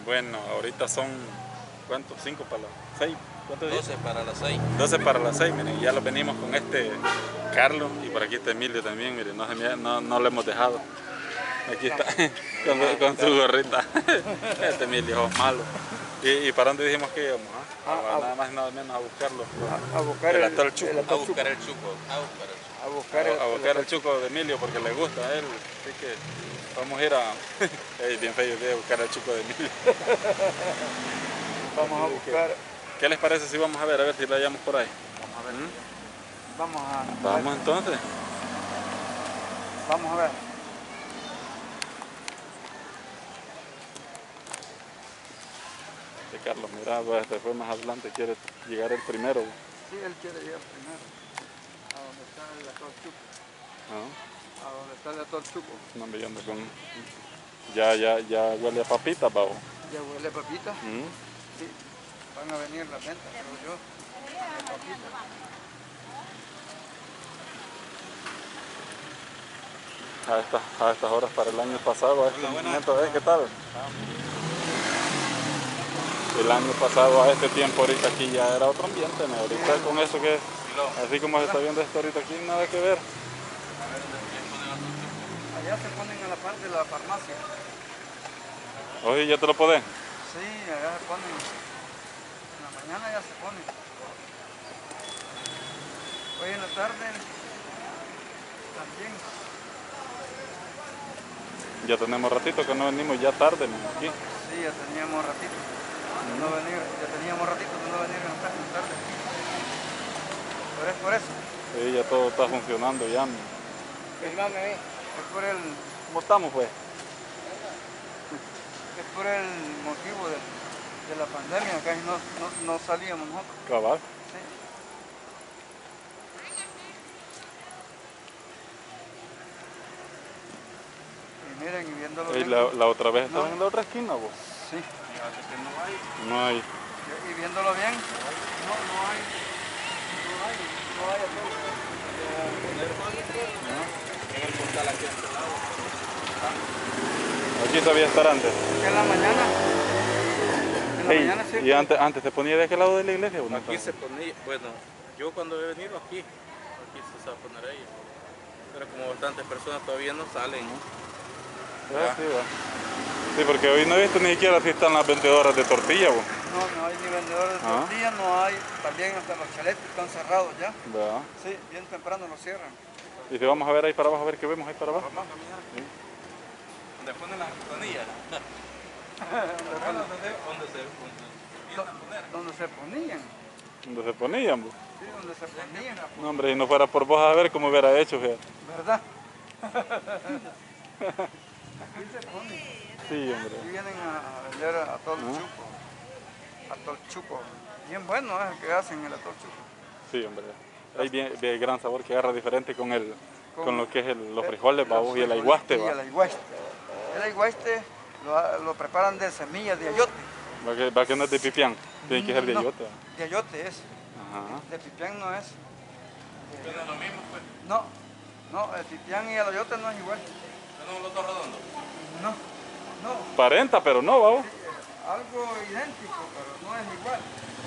Bueno, ahorita son, ¿cuántos? 5 para las 6. ¿Cuántos días? 12 para las 6. 12 para las 6, miren, ya los venimos con este Carlos y por aquí está Emilio también, miren, no lo hemos dejado. Aquí está, con su gorrita. Este Emilio es malo. ¿Y para dónde dijimos que íbamos? Nada más nada menos a buscarlo. A buscar el atol Chuco. A buscar el chuco. A buscar el chuco de Emilio porque le gusta a él. Así que vamos a ir a... bien feo de buscar el chuco de Emilio. Vamos a buscar... ¿Qué les parece si vamos a ver si lo hallamos por ahí? Vamos a ver. Vamos entonces. Vamos a ver. Carlos, mira, pues, después más adelante quiere llegar el primero. Sí, él quiere llegar primero. A donde está el atol Chuco. A donde está el atol Chuco. No me llamo con... Ya huele a papita, pavo. Ya huele a papita. Sí. Van a venir las ventas, creo yo. De papita. A estas horas para el año pasado, a este momento, ¿qué tal? El año pasado a este tiempo ahorita aquí ya era otro ambiente, ¿no? Ahorita con eso que, así como se está viendo esto ahorita aquí, nada que ver. Allá se ponen a la parte de la farmacia. Oye, ¿ya te lo podés? Sí, allá se ponen. En la mañana ya se ponen. Hoy en la tarde también. Ya tenemos ratito que no venimos, ya tarde, ¿no? Aquí. Sí, ya teníamos ratito. Ya teníamos ratito de no venir en la tarde. Pero es por eso. Sí, ya todo está funcionando ya. Filmame ahí. Es por el... ¿Cómo estamos, pues? Es por el motivo de la pandemia, casi no salíamos nosotros. Cabal. Sí. Y miren, y viéndolo bien. La otra vez estaban en la otra esquina, vos. Sí. No hay. Y viéndolo bien, no hay atol. En el portal aquí a este lado. Aquí sabía estar antes. En la mañana. Sí. ¿Y antes se ponía de aquel lado de la iglesia? ¿O no? Aquí se ponía, bueno, yo cuando he venido aquí se sabe poner ahí. Pero como bastantes personas todavía no salen. Sí, va. Sí, porque hoy no he visto ni siquiera si están las vendedoras de tortilla, vos. No hay ni vendedores de tortilla, no hay, también hasta los chaletes están cerrados ya. ¿Verdad? Sí, bien temprano los cierran. Y si vamos a ver ahí para abajo, a ver qué vemos ahí para abajo. Vamos a caminar. Sí. Donde ponen las tortillas. Donde se ponían. ¿Dónde se ponían, vos? Sí, donde se ponían. No, hombre, si no fuera por vos a ver cómo hubiera hecho, fíjate. ¿Verdad? Aquí se ponen. Sí, hombre. Aquí vienen a vender atol Chuco. Atol Chuco. Bien bueno es el que hacen el atol Chuco. Sí, hombre. Hay bien gran sabor que agarra diferente con lo que es los frijoles, babos, y el aiguaste, va. El aiguaste lo preparan de semillas de ayote. Va que no es de pipián, tiene que ser de ayote. De ayote es. Ajá. De pipián no es. ¿No es lo mismo, pues? No, el pipián y el ayote no es igual. ¿No son los dos redondos? No. Parenta, pero no, babos. Sí, algo idéntico, pero no es igual.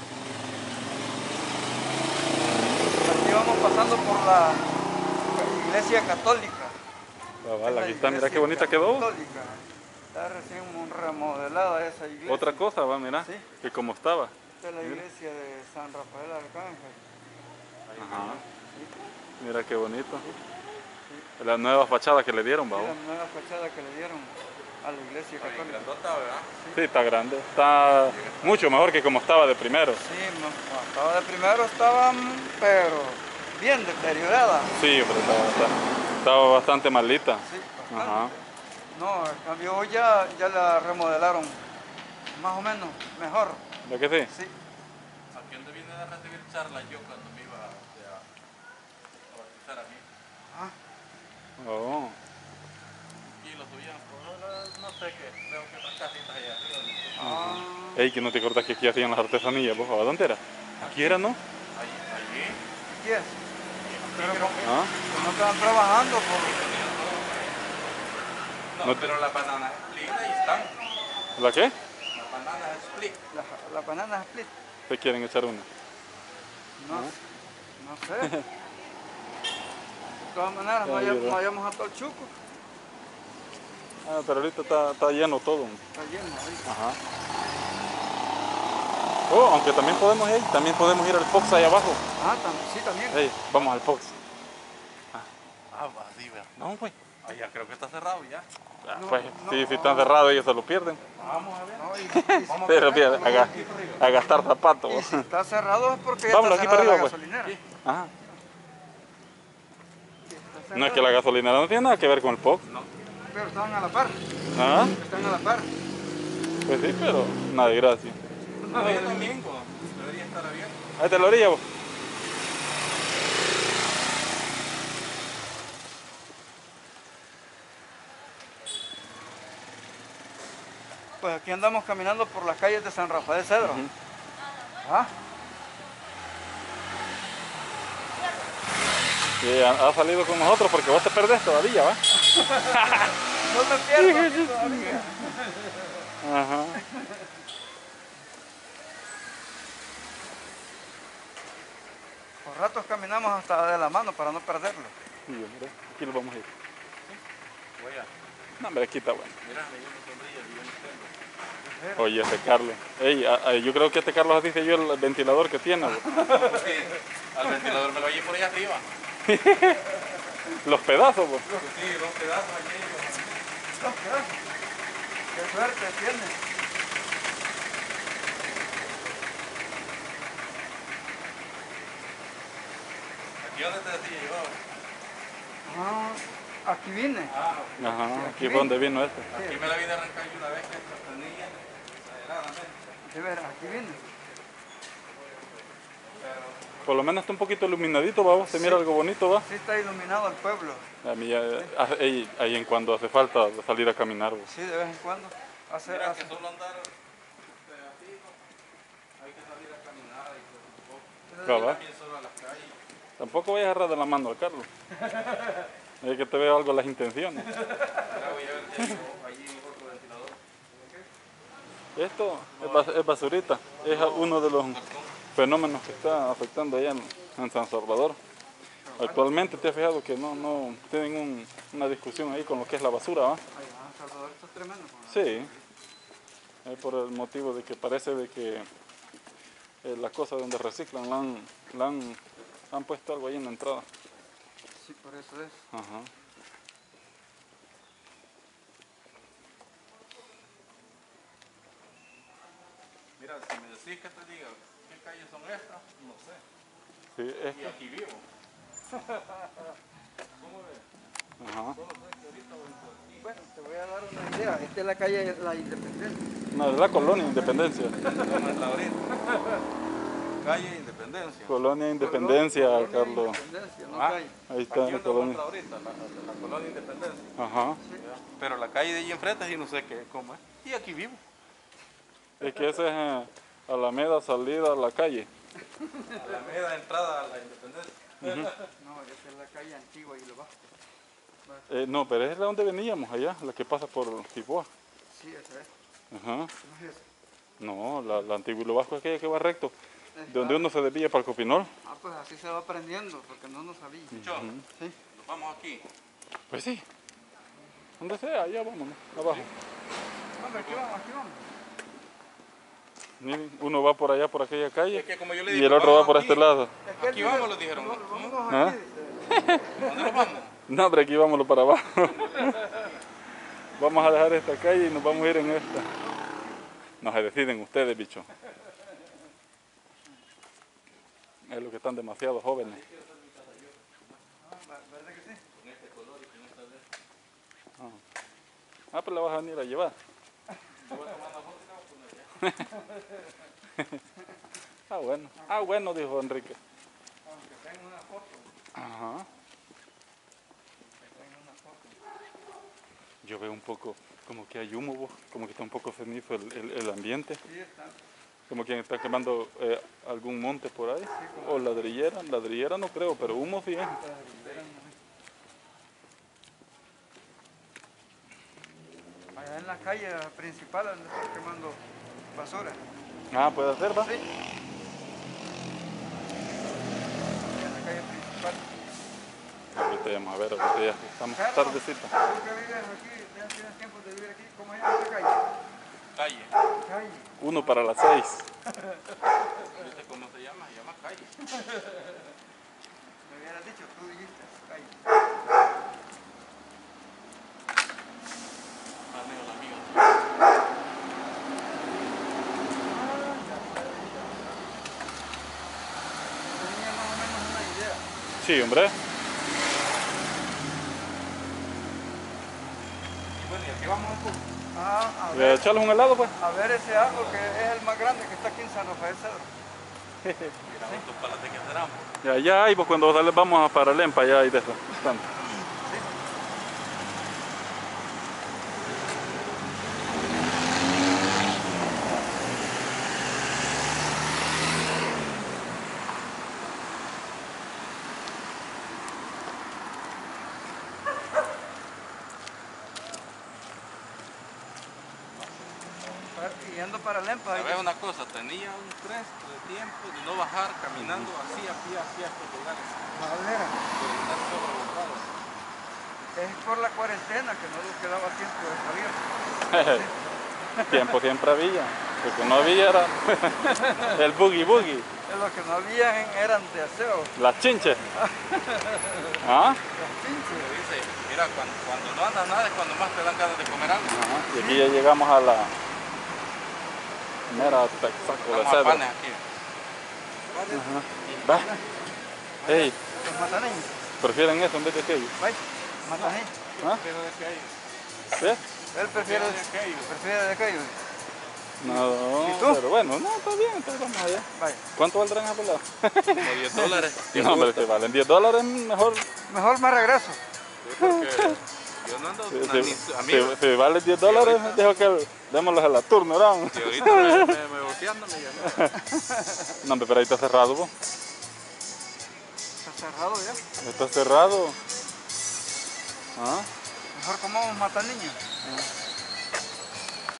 Aquí vamos pasando por la iglesia católica. Aquí está, mira qué bonita quedó. Católica. Está recién remodelada esa iglesia. Otra cosa, va, mira, ¿Sí? que como estaba. Esta es la iglesia de San Rafael Arcángel. Ajá. ¿Sí? Mira qué bonito. Sí. La nueva fachada que le dieron, babos. Sí, la nueva fachada que le dieron a la iglesia católica. ¿Verdad? Sí, está grande. Está mucho mejor que como estaba de primero. Sí, como estaba de primero estaban, pero bien deteriorada. Sí, hombre, estaba bastante malita. Sí, bastante. Ajá. No, en cambio hoy ya la remodelaron más o menos mejor. ¿Ya que sí? Sí. Aquí donde vine a recibir charlas yo cuando me iba a bautizar a mí. Oh. Y lo subían por, no sé qué, veo que otras casitas allá arriba. Ey, que no te acordás que aquí hacían las artesanías, vos, ¿a dónde era? Aquí era, ¿no? Allí. ¿Qué es? Pero ¿Ah? no estaban trabajando por... No, pero las bananas lindas ahí están. ¿La qué? Las banana split. Las bananas split. ¿Te quieren echar una? No sé. De todas maneras, no hayamos atado el chuco. Ah, pero ahorita está lleno todo. Está lleno ahorita. Ajá. Oh, aunque también podemos ir al Fox allá abajo. Ah, sí, también. Hey, vamos al Fox. Ah, va, sí, vea. No, pues. Ah, ya creo que está cerrado ya. Pues, si están cerrados ellos se lo pierden. Vamos a ver. No, Pero fíjate, a gastar zapatos. y si está cerrado es porque ya Vámonos está aquí para cerrada arriba, la pues. gasolinera. Ajá. Sí, está No es cerrado. que la gasolinera no tiene nada que ver con el Fox. No. Pero están a la par. Ah, Están a la par. pues sí, pero nada de gracia. Hoy es domingo. Debería estar abierto. Ahí está la orilla, vos. Pues aquí andamos caminando por las calles de San Rafael Cedro. ¿Ah? Y ha salido con nosotros porque vos te perdés todavía, ¿va? No me pierdo aquí todavía. Ajá. Por ratos caminamos hasta de la mano para no perderlo. Sí, hombre, aquí lo vamos a ir. Voy a. No, hombre, aquí está bueno. Mira, me dio una sombrilla y yo no tengo. Oye, este Carlos. Ey, yo creo que este Carlos así se yo el ventilador que tiene, vos. Sí, al ventilador me lo llevo por allá arriba. Los pedazos, vos. Sí, 2 pedazos allí. Qué suerte tiene. ¿Aquí dónde te decía yo? Ah, aquí vine. Ajá, aquí fue donde vino este. Aquí me la vine a arrancar yo una vez que esta tenía exageradamente. De veras, aquí vine. Por lo menos está un poquito iluminadito, va, vos. Se mira algo bonito, va. Sí está iluminado el pueblo. A mí ya, ahí en cuando hace falta salir a caminar, vos. Sí, de vez en cuando. Mira que solo andar así, hay que salir a caminar y todo. Cabal. También solo a las calles. Tampoco vayas a agarrar de la mano al Carlos. Es que te veo algo las intenciones. Mira, voy a ver si hay allí otro ventilador. Esto es basurita. Es uno de los fenómenos que está afectando allá en San Salvador. Actualmente te has fijado que no tienen una discusión ahí con lo que es la basura, ¿va? Ay, Salvador, esto es tremendo. Sí. Es por el motivo de que parece de que las cosas donde reciclan han puesto algo ahí en la entrada. Sí, por eso es. Ajá. Mira, si me decís que te diga qué calles son estas, no sé. Sí, Y aquí vivo. ¿Cómo ves? Ajá. Solo sé que ahorita voy por aquí. Bueno, te voy a dar una idea. Esta es la calle La Independencia. No, es la colonia Independencia. ¿Cómo está ahorita? Calle Independencia. Colonia Independencia, Colonia Carlos. Independencia, no Ah, calle. Ahí está Aquí la donde colonia. está ahorita, la colonia Independencia. Ajá. Pero la calle de allí enfrente sí no sé qué, cómo es. Y aquí vivo. Es que ese es Alameda, salida a la calle. Alameda, entrada a la Independencia. No, esta es la calle antigua y lo bajo. No, pero es la donde veníamos allá, la que pasa por Tiboa. Sí, esa es. Ajá. ¿No es esa? No, la antigua y lo bajo es aquella que va recto. Esta. De donde uno se desvía para el Copinol. Ah, pues así se va aprendiendo, porque no sabía. Chon, Sí. nos vamos aquí. Pues sí. Donde sea, allá vámonos, abajo. Hombre, aquí vamos, aquí vamos. Miren, uno va por allá, por aquella calle, Es que como yo le y digo, el otro va vamos por aquí. este lado. Es que él Aquí dice, vamos, lo dijeron. Vamos ¿Ah? aquí. ¿Dónde nos vamos? No, hombre, aquí vámonos para abajo. Vamos a dejar esta calle y nos vamos a ir en esta. No se deciden ustedes, bicho. Es lo que están demasiado jóvenes. ¿Verdad que sí? Ah, pues la vas a venir a llevar. Ah, bueno, dijo Enrique. Aunque tenga una foto. Ajá. Yo veo un poco, como que hay humo, como que está un poco cenizo el ambiente. Sí, está. Como quien está quemando algún monte por ahí. O ladrillera no creo, pero humo sí es. Allá en la calle principal donde está quemando basura. Ah, puede ser, va. Sí. En la calle principal. Ahorita vamos a ver, ahorita ya estamos Carlos, tardecita. tú que vives aquí, ya tienes tiempo de vivir aquí, ¿cómo se llama esta calle? Calle. Calle. 1 para las 6. ¿Viste cómo se llama? Se llama calle. Me hubieras dicho, tú dijiste, calle. Amigo, amigo. Tenía más o menos una idea. Sí, hombre. Bueno, y aquí vamos un poco. A Voy a echarles un helado, pues. a ver ese árbol que es el más grande que está aquí en San Rafael Cedro. Mira, estos palates que cerramos. Ya, ya hay, pues cuando sale, vamos a para Lempa, ya hay de eso. Bastante. Y yendo para Lempa. ¿Sabes una cosa? Tenía un estrés de tiempo de no bajar caminando así a pie a estos lugares. Madera. Por estar sobrevoltado. Es por la cuarentena que no nos quedaba tiempo de salir. Tiempo siempre había. Lo que no había era el boogie boogie. Lo que no había eran de aseo. Las chinches. ¿Ah? Los pinches. Dice, mira, cuando no andas nada es cuando más te dan ganas de comer algo. Ajá. Y aquí ya llegamos a la mera Texaco de Vamos a Cedro. panes aquí. Va. Hey, Los mataneños. ¿prefieren eso en vez de aquello? Vaya, mataneños. ¿Ah? Pero de que hay. ¿Sí? Él prefiere de aquello. prefiere de aquello. No, ¿Y tú? pero bueno, no, está bien, entonces vamos allá. Vaya. ¿Cuánto valdrán a pelado? Como $10. ¿Te No, hombre, gusta? si valen $10, mejor. Mejor me regreso. Sí, porque yo no ando a mí. Si vale $10, dejo que démoslos a la turno, ¿verdad? Y ahorita me boceando me llamó. No, hombre, pero ahí está cerrado, vos. Está cerrado ya. Está cerrado. ¿Ah? Mejor comamos mataneños.